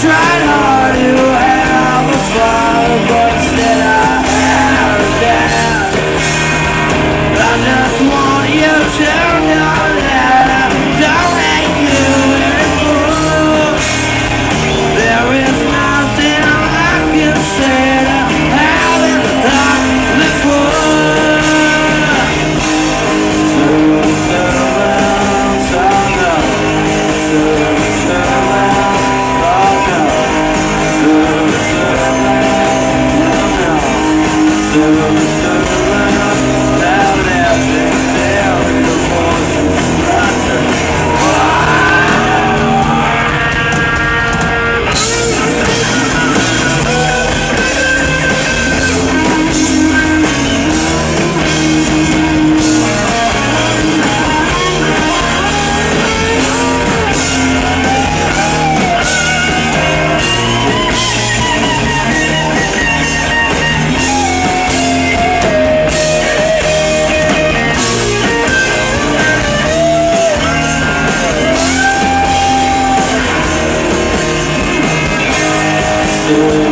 tried hard to have a father, but instead I had a dad. I just want you to know that I don't hate you anymore. There is nothing I can say to have it like before. So